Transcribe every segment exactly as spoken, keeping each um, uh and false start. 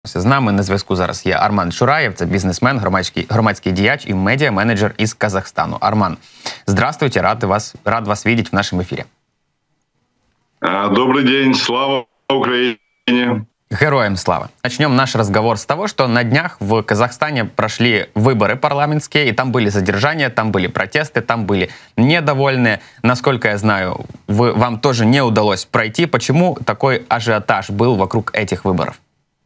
З нами на зв'язку зараз є Арман Шураєв, це бізнесмен, громадський, громадський діяч і медіа-менеджер із Казахстану. Арман, здравствуйте, рад вас, рад вас видеть в нашем эфире. Добрый день, слава Украине. Героям слава. Начнем наш разговор с того, что на днях в Казахстане прошли выборы парламентские, и там были задержания, там были протесты, там были недовольные. Насколько я знаю, вы, вам тоже не удалось пройти. Почему такой ажиотаж был вокруг этих выборов?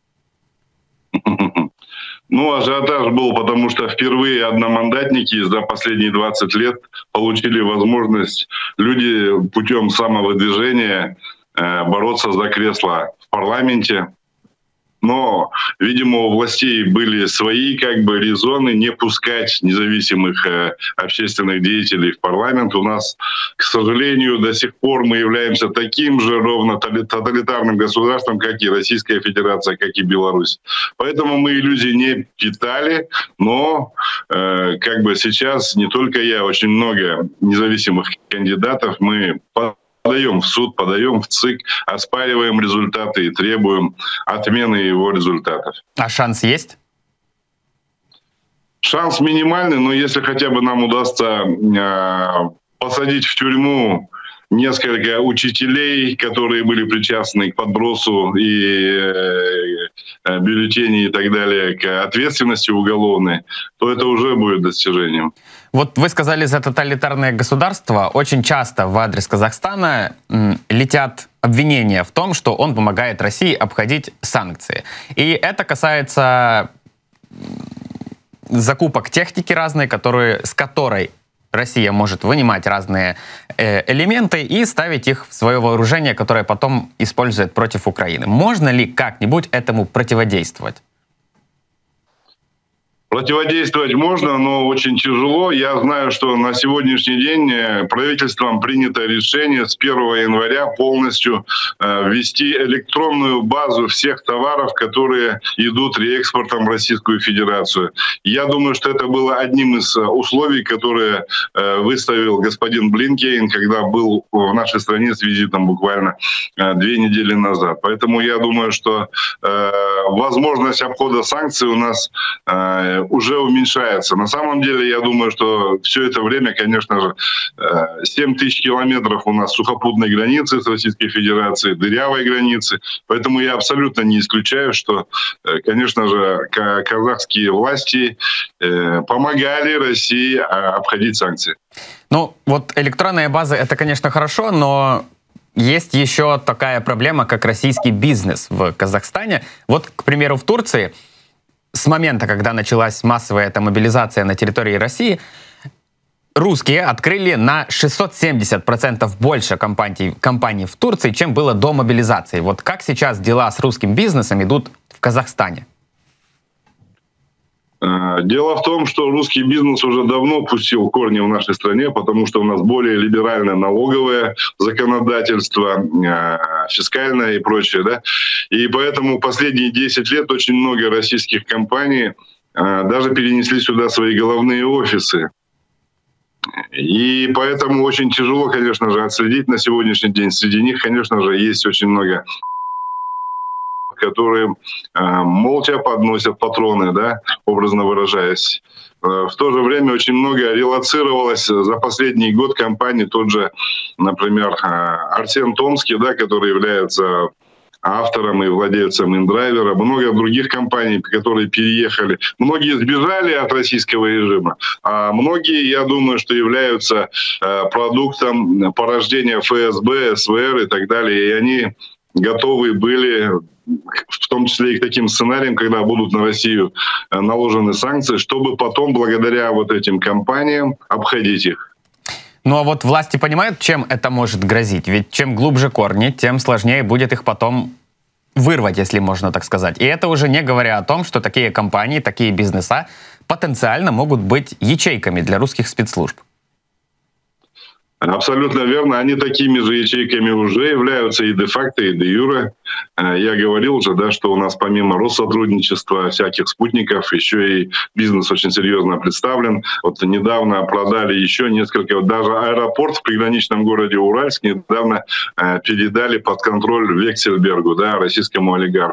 Ну, ажиотаж был, потому что впервые одномандатники за последние двадцать лет получили возможность, люди путем самовыдвижения э, бороться за кресло в парламенте. Но, видимо, у властей были свои как бы резоны не пускать независимых э, общественных деятелей в парламент. У нас, к сожалению, до сих пор мы являемся таким же ровно тоталитарным государством, как и Российская Федерация, как и Беларусь. Поэтому мы иллюзий не питали, но э, как бы сейчас не только я, очень много независимых кандидатов, мы подаем в суд, подаем в ЦИК, оспариваем результаты и требуем отмены его результатов. А шанс есть? Шанс минимальный, но если хотя бы нам удастся э, посадить в тюрьму несколько учителей, которые были причастны к подбросу и э, бюллетеней и так далее, к ответственности уголовной, то это уже будет достижением. Вот вы сказали за тоталитарное государство. Очень часто в адрес Казахстана м, летят обвинения в том, что он помогает России обходить санкции. И это касается закупок техники разной, которые, с которой Россия может вынимать разные э, элементы и ставить их в свое вооружение, которое потом использует против Украины. Можно ли как-нибудь этому противодействовать? Противодействовать можно, но очень тяжело. Я знаю, что на сегодняшний день правительством принято решение с первого января полностью э, ввести электронную базу всех товаров, которые идут реэкспортом в Российскую Федерацию. Я думаю, что это было одним из условий, которые э, выставил господин Блинкен, когда был в нашей стране с визитом буквально э, две недели назад. Поэтому я думаю, что э, возможность обхода санкций у нас э, уже уменьшается. На самом деле, я думаю, что все это время, конечно же, семь тысяч километров у нас сухопутной границы с Российской Федерацией, дырявой границы. Поэтому я абсолютно не исключаю, что, конечно же, казахские власти помогали России обходить санкции. Ну, вот электронная база — это, конечно, хорошо, но есть еще такая проблема, как российский бизнес в Казахстане. Вот, к примеру, в Турции с момента, когда началась массовая эта мобилизация на территории России, русские открыли на шестьсот семьдесят процентов больше компаний, компаний в Турции, чем было до мобилизации. Вот как сейчас дела с русским бизнесом идут в Казахстане? Дело в том, что русский бизнес уже давно пустил корни в нашей стране, потому что у нас более либеральное налоговое законодательство, фискальное и прочее. Да? И поэтому последние десять лет очень много российских компаний даже перенесли сюда свои головные офисы. И поэтому очень тяжело, конечно же, отследить на сегодняшний день. Среди них, конечно же, есть очень много, которые э, молча подносят патроны, да, образно выражаясь. Э, в то же время очень много релоцировалось за последний год компаний, тот же, например, э, Арсен Томский, да, который является автором и владельцем индрайвера, много других компаний, которые переехали. Многие сбежали от российского режима, а многие, я думаю, что являются э, продуктом порождения эф эс бэ, эс вэ эр и так далее, и они готовы были, в том числе и к таким сценариям, когда будут на Россию наложены санкции, чтобы потом, благодаря вот этим компаниям, обходить их. Ну а вот власти понимают, чем это может грозить? Ведь чем глубже корни, тем сложнее будет их потом вырвать, если можно так сказать. И это уже не говоря о том, что такие компании, такие бизнеса потенциально могут быть ячейками для русских спецслужб. Абсолютно верно. Они такими же ячейками уже являются и де-факто, и де-юре. Я говорил уже, да, что у нас помимо Россотрудничества, всяких спутников, еще и бизнес очень серьезно представлен. Вот недавно продали еще несколько, вот даже аэропорт в приграничном городе Уральск недавно передали под контроль Вексельбергу, да, российскому олигарху.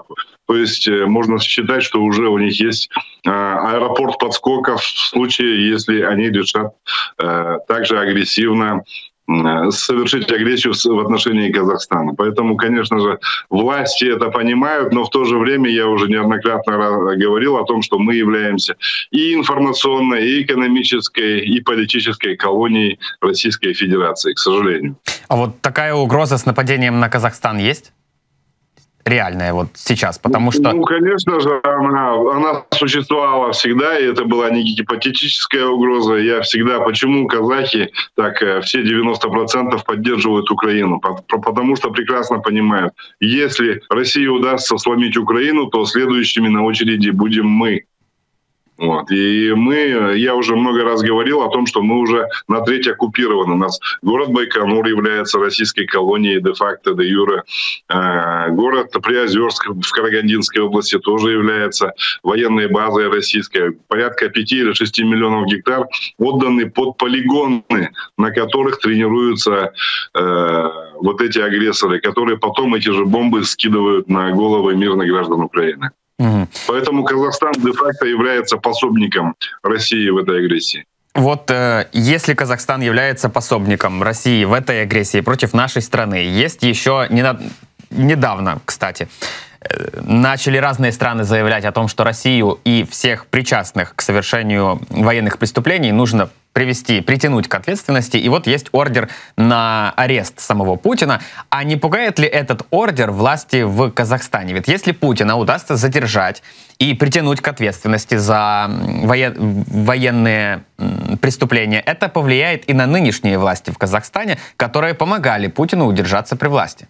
То есть можно считать, что уже у них есть аэропорт подскоков в случае, если они решат также агрессивно совершить агрессию в отношении Казахстана. Поэтому, конечно же, власти это понимают, но в то же время я уже неоднократно говорил о том, что мы являемся и информационной, и экономической, и политической колонией Российской Федерации, к сожалению. А вот такая угроза с нападением на Казахстан есть? Реальная вот сейчас, потому что... Ну, конечно же, она, она существовала всегда, и это была не гипотетическая угроза. Я всегда... Почему казахи так все девяносто процентов поддерживают Украину? Потому что прекрасно понимают, если России удастся сломить Украину, то следующими на очереди будем мы. Вот. И мы, я уже много раз говорил о том, что мы уже на треть оккупированы. У нас город Байконур является российской колонией де-факто, де-юре. Город Приозерск в Карагандинской области тоже является военной базой российской. Порядка пяти или шести миллионов гектар отданы под полигоны, на которых тренируются э, вот эти агрессоры, которые потом эти же бомбы скидывают на головы мирных граждан Украины. Угу. Поэтому Казахстан де-факто является пособником России в этой агрессии. Вот э, если Казахстан является пособником России в этой агрессии против нашей страны, есть еще не на... недавно, кстати, э, начали разные страны заявлять о том, что Россию и всех причастных к совершению военных преступлений нужно привести, притянуть к ответственности. И вот есть ордер на арест самого Путина. А не пугает ли этот ордер власти в Казахстане? Ведь если Путина удастся задержать и притянуть к ответственности за воен... военные преступления, это повлияет и на нынешние власти в Казахстане, которые помогали Путину удержаться при власти.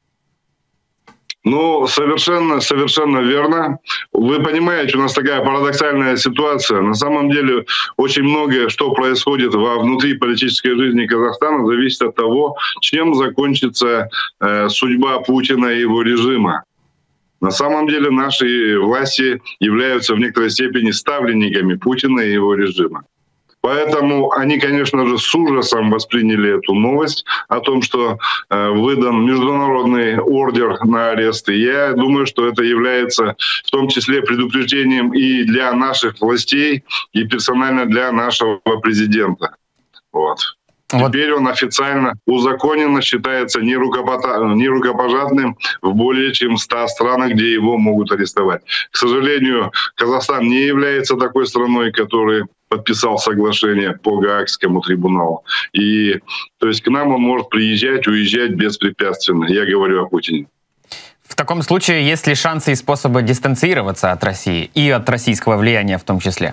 Ну, совершенно, совершенно верно. Вы понимаете, у нас такая парадоксальная ситуация. На самом деле очень многое, что происходит во внутри политической жизни Казахстана, зависит от того, чем закончится э, судьба Путина и его режима. На самом деле наши власти являются в некоторой степени ставленниками Путина и его режима. Поэтому они, конечно же, с ужасом восприняли эту новость о том, что э, выдан международный ордер на арест. И я думаю, что это является в том числе предупреждением и для наших властей, и персонально для нашего президента. Вот. Вот. Теперь он официально узаконенно считается нерукопожатным в более чем ста странах, где его могут арестовать. К сожалению, Казахстан не является такой страной, которая подписал соглашение по Гаагскому трибуналу. И то есть к нам он может приезжать, уезжать беспрепятственно. Я говорю о Путине. В таком случае есть ли шансы и способы дистанцироваться от России и от российского влияния в том числе?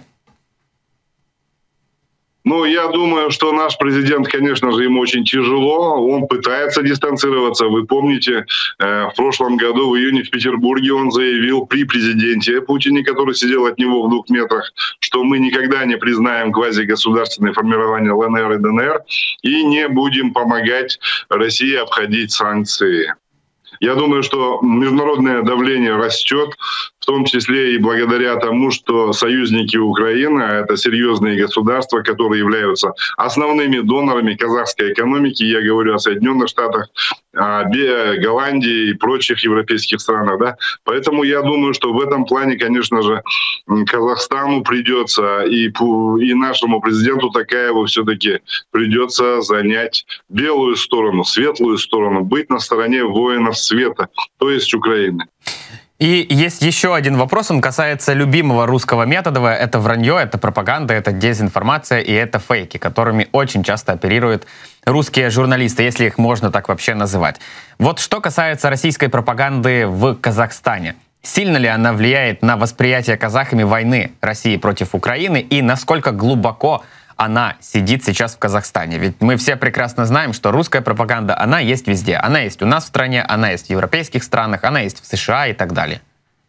Ну, я думаю, что наш президент, конечно же, ему очень тяжело. Он пытается дистанцироваться. Вы помните, в прошлом году, в июне в Петербурге он заявил при президенте Путине, который сидел от него в двух метрах, что мы никогда не признаем квазигосударственные формирования ЛНР и ДНР и не будем помогать России обходить санкции. Я думаю, что международное давление растет, в том числе и благодаря тому, что союзники Украины, а это серьезные государства, которые являются основными донорами казахской экономики, я говорю о Соединенных Штатах, о Голландии и прочих европейских странах. Да? Поэтому я думаю, что в этом плане, конечно же, Казахстану придется и, и нашему президенту Токаеву все-таки придется занять белую сторону, светлую сторону, быть на стороне воинов света, то есть Украины. И есть еще один вопрос, он касается любимого русского метода. Это вранье, это пропаганда, это дезинформация и это фейки, которыми очень часто оперируют русские журналисты, если их можно так вообще называть. Вот что касается российской пропаганды в Казахстане. Сильно ли она влияет на восприятие казахами войны России против Украины и насколько глубоко она сидит сейчас в Казахстане? Ведь мы все прекрасно знаем, что русская пропаганда, она есть везде. Она есть у нас в стране, она есть в европейских странах, она есть в США и так далее.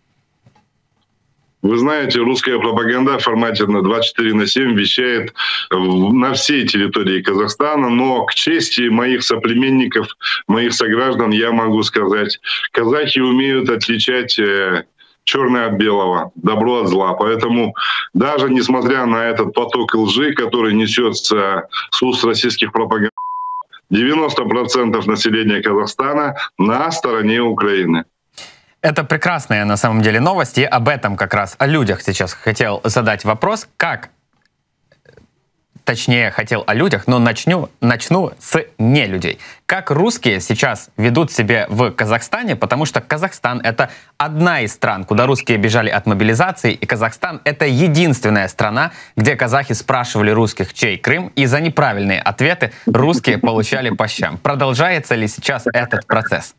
Вы знаете, русская пропаганда в формате на двадцать четыре на семь вещает на всей территории Казахстана, но к чести моих соплеменников, моих сограждан, я могу сказать, казахи умеют отличать черное от белого, добро от зла. Поэтому даже несмотря на этот поток лжи, который несется с уст российских пропагандистов, девяносто процентов населения Казахстана на стороне Украины. Это прекрасная на самом деле новость, и об этом как раз, о людях сейчас хотел задать вопрос, как, точнее хотел о людях, но начну, начну с не людей. Как русские сейчас ведут себя в Казахстане, потому что Казахстан — это одна из стран, куда русские бежали от мобилизации, и Казахстан — это единственная страна, где казахи спрашивали русских, чей Крым, и за неправильные ответы русские получали по щам. Продолжается ли сейчас этот процесс?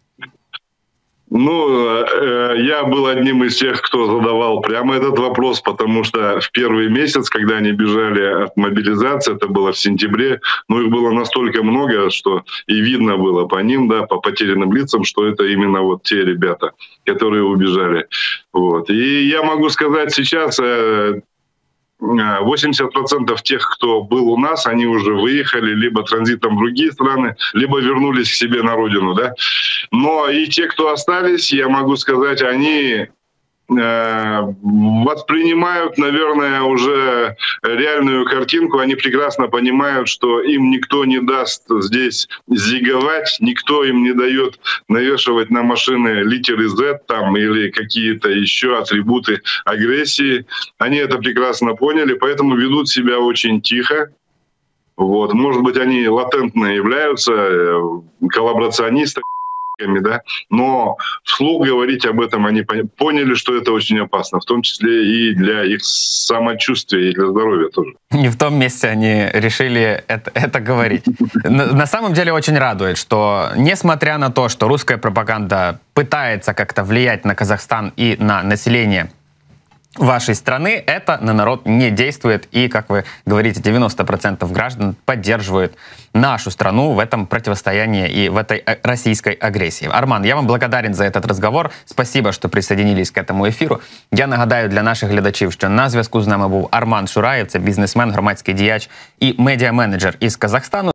Ну, я был одним из тех, кто задавал прямо этот вопрос, потому что в первый месяц, когда они бежали от мобилизации, это было в сентябре, ну, их было настолько много, что и видно было по ним, да, по потерянным лицам, что это именно вот те ребята, которые убежали. Вот. И я могу сказать сейчас, восемьдесят процентов тех, кто был у нас, они уже выехали либо транзитом в другие страны, либо вернулись к себе на родину, да. Но и те, кто остались, я могу сказать, они э, воспринимают, наверное, уже реальную картинку. Они прекрасно понимают, что им никто не даст здесь зиговать, никто им не дает навешивать на машины литеры Z там или какие-то еще атрибуты агрессии. Они это прекрасно поняли, поэтому ведут себя очень тихо. Вот. Может быть, они латентно являются коллаборационистами, да, но вслух говорить об этом они поняли, что это очень опасно, в том числе и для их самочувствия, и для здоровья тоже. Не в том месте они решили это, это говорить. На, на самом деле очень радует, что несмотря на то, что русская пропаганда пытается как-то влиять на Казахстан и на население вашей страны, это на народ не действует. И, как вы говорите, девяносто процентов граждан поддерживают нашу страну в этом противостоянии и в этой российской агрессии. Арман, я вам благодарен за этот разговор. Спасибо, що присоединились к этому ефіру. Я нагадаю для наших глядачів, що на зв'язку з нами був Арман Шураєв, це бізнесмен, громадський діяч і медіа-менеджер із Казахстану.